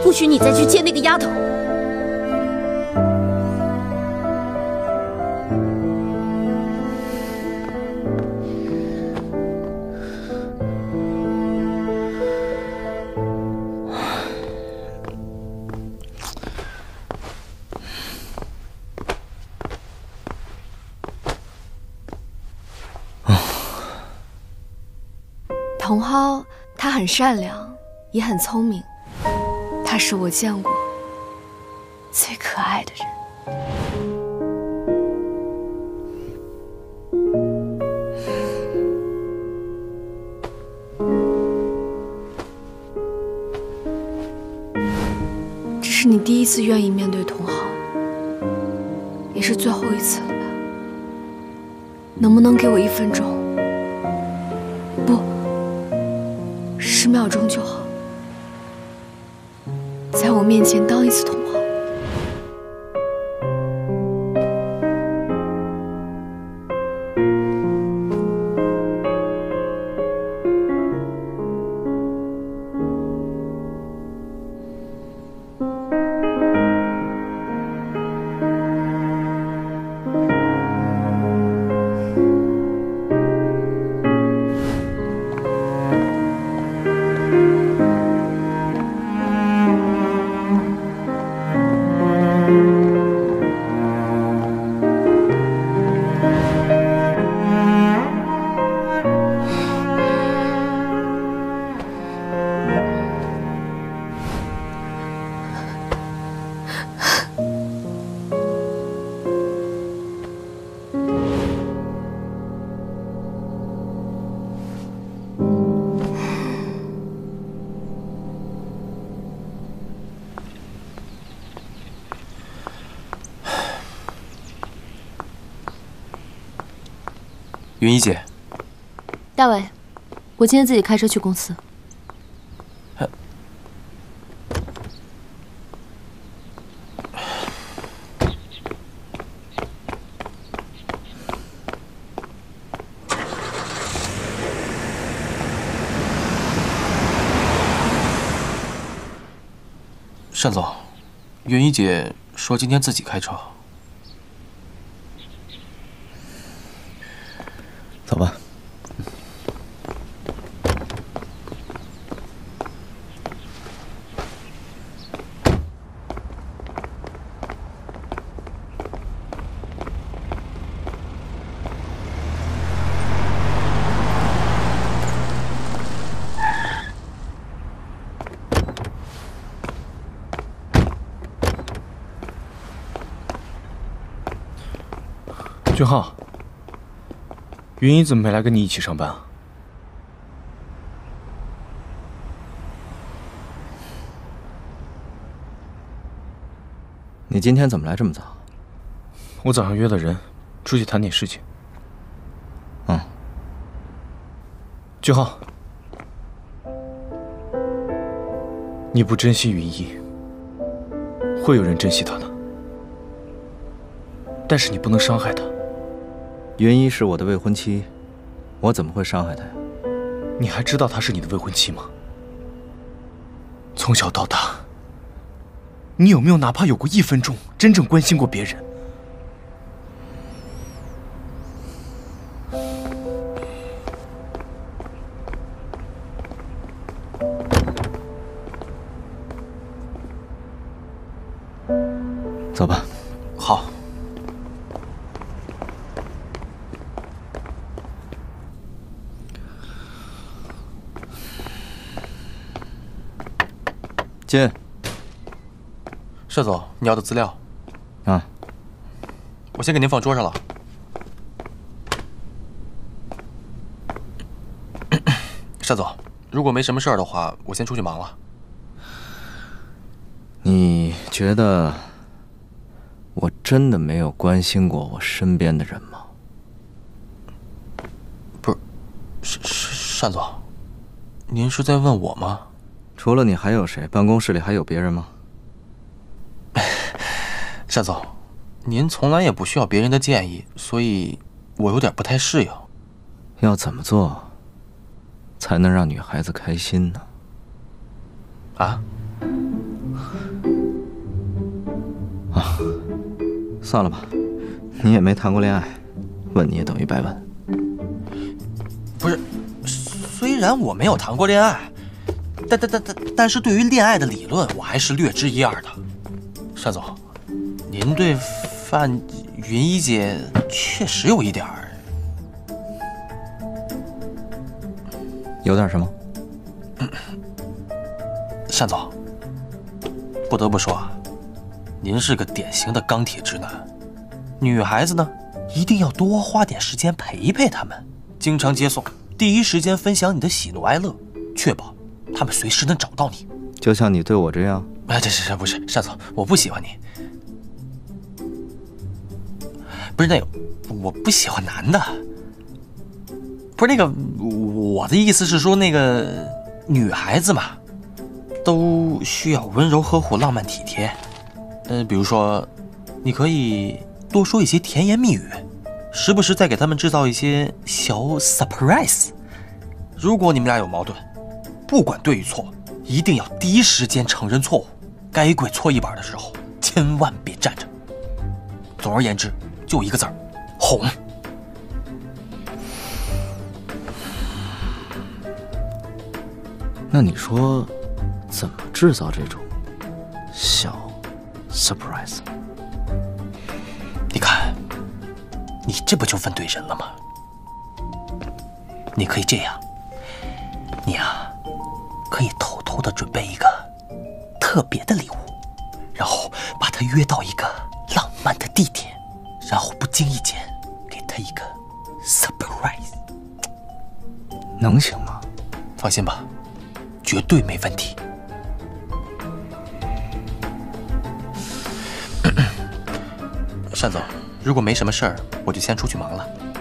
不许你再去见那个丫头。 茼蒿，他很善良，也很聪明，他是我见过最可爱的人。这是你第一次愿意面对茼蒿，也是最后一次了吧？能不能给我1分钟？不，10秒钟就好，在我面前当一次茼蒿。 云一姐， 大伟，我今天自己开车去公司。 单总，云一姐说今天自己开车。 走吧。 俊浩，云一怎么没来跟你一起上班啊？ 你今天怎么来这么早？ 我早上约了人，出去谈点事情。俊浩，你不珍惜云一，会有人珍惜她的。但是你不能伤害她。 云一是我的未婚妻，我怎么会伤害她呀？ 你还知道她是你的未婚妻吗？从小到大，你有没有哪怕有过1分钟真正关心过别人？ 走吧。 好。 进。 单总，你要的资料。 啊。 我先给您放桌上了。单总，如果没什么事儿的话，我先出去忙了。 你觉得我真的没有关心过我身边的人吗？ 不是，单总，您是在问我吗？ 除了你还有谁？办公室里还有别人吗？ 单总，您从来也不需要别人的建议，所以我有点不太适应。 要怎么做才能让女孩子开心呢？ 啊？ 算了吧，你也没谈过恋爱，问你也等于白问。 不是，虽然我没有谈过恋爱，但是对于恋爱的理论，我还是略知一二的。单总，您对范云一姐确实有一点儿。 有点什么？ 单总，不得不说啊，您是个典型的钢铁直男。女孩子呢，一定要多花点时间陪陪她们，经常接送，第一时间分享你的喜怒哀乐，确保她们随时能找到你。 就像你对我这样？ 哎，这不是单总，我不喜欢你。不是那个，我不喜欢男的。不是那个，我的意思是说，那个女孩子嘛，都需要温柔呵护、浪漫体贴。比如说，你可以多说一些甜言蜜语，时不时再给他们制造一些小 surprise。如果你们俩有矛盾，不管对与错，一定要第一时间承认错误。该跪搓衣板的时候，千万别站着。总而言之，就一个字儿：哄。 那你说，怎么制造这种小 surprise？ 你看，你这不就问对人了吗？你可以这样，你啊，可以偷偷的准备一个特别的礼物，然后把他约到一个浪漫的地点，然后不经意间给他一个 surprise， 能行吗？ 放心吧，绝对没问题。单总，如果没什么事儿，我就先出去忙了。